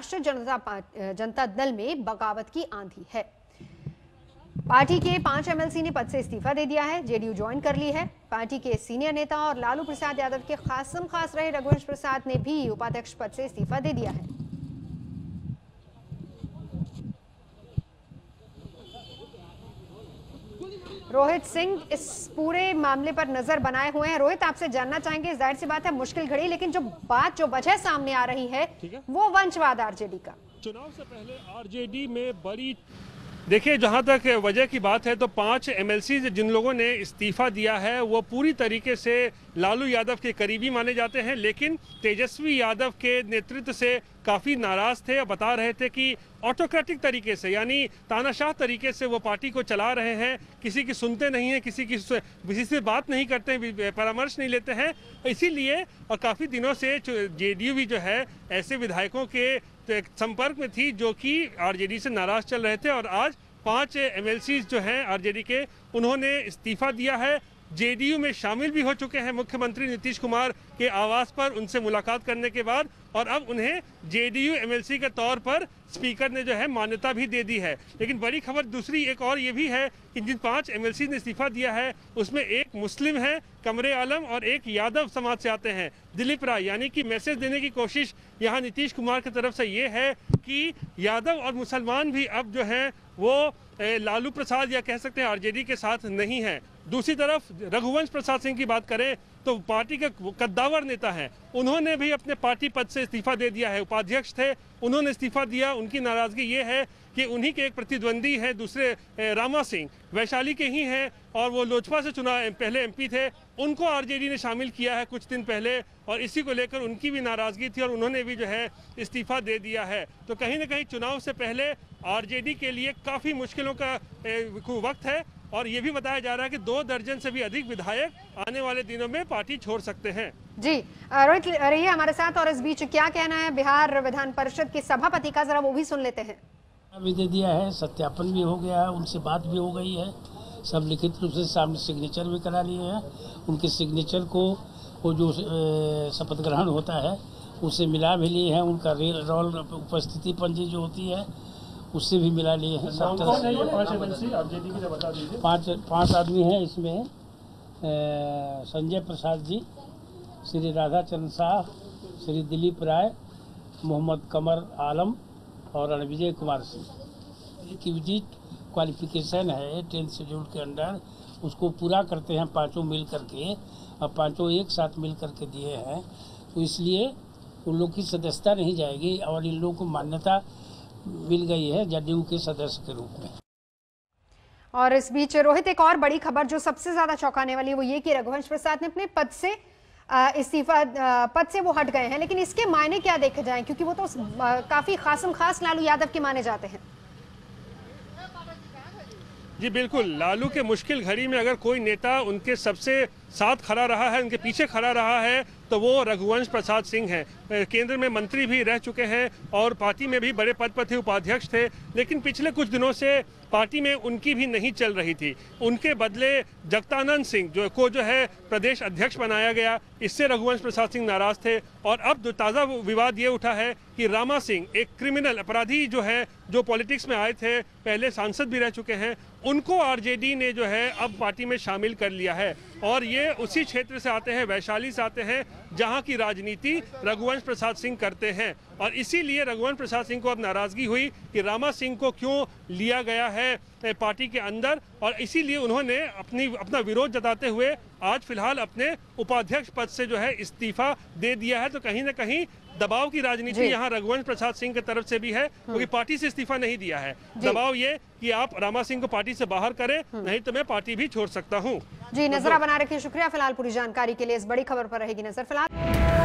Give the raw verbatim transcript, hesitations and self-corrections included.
राष्ट्रीय जनता जनता दल में बगावत की आंधी है। पार्टी के पांच एमएलसी ने पद से इस्तीफा दे दिया है, जेडीयू ज्वाइन कर ली है। पार्टी के सीनियर नेता और लालू प्रसाद यादव के खासम खास रहे रघुवंश प्रसाद ने भी उपाध्यक्ष पद से इस्तीफा दे दिया है। रोहित सिंह इस पूरे मामले पर नजर बनाए हुए हैं। रोहित, आपसे जानना चाहेंगे, जाहिर सी बात है मुश्किल घड़ी, लेकिन जो बात जो वजह सामने आ रही है, है? वो वंशवाद आरजेडी का। चुनाव से पहले आरजेडी में बड़ी देखिए, जहां तक वजह की बात है तो पांच एमएलसी जिन लोगों ने इस्तीफा दिया है वो पूरी तरीके से लालू यादव के करीबी माने जाते हैं, लेकिन तेजस्वी यादव के नेतृत्व से काफ़ी नाराज थे और बता रहे थे कि ऑटोक्रेटिक तरीके से, यानी तानाशाह तरीके से वो पार्टी को चला रहे हैं, किसी की सुनते नहीं हैं, किसी की किसी से बात नहीं करते, परामर्श नहीं लेते हैं। इसीलिए और काफ़ी दिनों से जेडीयू भी जो है ऐसे विधायकों के संपर्क में थी जो कि आरजेडी से नाराज चल रहे थे, और आज पांच एमएलसी जो हैं आरजेडी के, उन्होंने इस्तीफा दिया है। जेडीयू में शामिल भी हो चुके हैं मुख्यमंत्री नीतीश कुमार के आवास पर उनसे मुलाकात करने के बाद, और अब उन्हें जेडीयू एमएलसी के तौर पर स्पीकर ने जो है मान्यता भी दे दी है। लेकिन बड़ी खबर दूसरी एक और ये भी है कि जिन पांच एमएलसी ने इस्तीफा दिया है उसमें एक मुस्लिम है, कमरे आलम, और एक यादव समाज से आते हैं, दिलीप राय। यानी कि मैसेज देने की कोशिश यहाँ नीतीश कुमार की तरफ से ये है कि यादव और मुसलमान भी अब जो है वो लालू प्रसाद या कह सकते हैं आरजेडी के साथ नहीं है। दूसरी तरफ रघुवंश प्रसाद सिंह की बात करें तो पार्टी के कद्दावर नेता हैं, उन्होंने भी अपने पार्टी पद से इस्तीफा दे दिया है। उपाध्यक्ष थे, उन्होंने इस्तीफा दिया। उनकी नाराजगी ये है कि उन्हीं के एक प्रतिद्वंदी हैं दूसरे, रामा सिंह, वैशाली के ही हैं और वो लोजपा से चुना पहले एमपी थे, उनको आरजेडी ने शामिल किया है कुछ दिन पहले, और इसी को लेकर उनकी भी नाराजगी थी और उन्होंने भी जो है इस्तीफा दे दिया है। तो कहीं ना कहीं चुनाव से पहले आरजेडी के लिए काफ़ी मुश्किलों का वक्त है, और ये भी बताया जा रहा है कि दो दर्जन से भी अधिक विधायक आने वाले दिनों में पार्टी छोड़ सकते हैं। जी रोहित रहिए हमारे साथ, और इस बीच क्या कहना है बिहार विधान परिषद के सभापति का, जरा वो भी सुन लेते हैं। भी दे दिया है, सत्यापन भी हो गया है, उनसे बात भी हो गई है, सब लिखित रूप से सामने सिग्नेचर भी करा लिए हैं। उनके सिग्नेचर को वो जो शपथ ग्रहण होता है उससे मिला भी लिए हैं, उनका रोल उपस्थिति पंजी जो होती है उससे भी मिला लिए हैं। सब तरह से पाँच पाँच आदमी हैं इसमें, संजय प्रसाद जी, श्री राधाचंद्र शाह, श्री दिलीप राय, मोहम्मद कमर आलम और रणविजय कुमार सिंह। की विजिट क्वालिफिकेशन है टेंथ शेड्यूल के अंडर, उसको पूरा करते हैं पांचों मिल करके, और पांचों एक साथ मिल करके दिए हैं, तो इसलिए उन लोग की सदस्यता नहीं जाएगी और इन लोगों को मान्यता मिल गई है जदयू के सदस्य के रूप में। और इस बीच रोहित, एक और बड़ी खबर जो सबसे ज्यादा चौंकाने वाली है वो ये कि रघुवंश प्रसाद ने अपने पद से इस्तीफा पद से वो हट गए हैं, लेकिन इसके मायने क्या देखे जाएं, क्योंकि वो तो काफी खासम खास लालू यादव के माने जाते हैं। जी बिल्कुल, लालू के मुश्किल घड़ी में अगर कोई नेता उनके सबसे साथ खड़ा रहा है, उनके पीछे खड़ा रहा है, तो वो रघुवंश प्रसाद सिंह हैं। केंद्र में मंत्री भी रह चुके हैं और पार्टी में भी बड़े पद पर थे, उपाध्यक्ष थे, लेकिन पिछले कुछ दिनों से पार्टी में उनकी भी नहीं चल रही थी। उनके बदले जगतानंद सिंह जो को जो है प्रदेश अध्यक्ष बनाया गया, इससे रघुवंश प्रसाद सिंह नाराज थे। और अब जो ताज़ा विवाद ये उठा है कि रामा सिंह, एक क्रिमिनल अपराधी जो है, जो पॉलिटिक्स में आए थे, पहले सांसद भी रह चुके हैं, उनको आरजेडी ने जो है अब पार्टी में शामिल कर लिया है। और ये उसी क्षेत्र से आते हैं, वैशाली से आते हैं, जहां की राजनीति रघुवंश प्रसाद सिंह करते हैं। और इसीलिए रघुवंश प्रसाद सिंह को अब नाराजगी हुई कि रामा सिंह को क्यों लिया गया है पार्टी के अंदर, और इसीलिए उन्होंने अपनी अपना विरोध जताते हुए आज फिलहाल अपने उपाध्यक्ष पद से जो है इस्तीफा दे दिया है। तो कहीं ना कहीं दबाव की राजनीति यहाँ रघुवंश प्रसाद सिंह की तरफ से भी है, क्योंकि पार्टी से इस्तीफा नहीं दिया है। दबाव ये कि आप रामा सिंह को पार्टी से बाहर करें, नहीं तो मैं पार्टी भी छोड़ सकता हूँ। जी, नजर बना रखिए। शुक्रिया फिलहाल पूरी जानकारी के लिए। इस बड़ी खबर पर रहेगी नजर फिलहाल।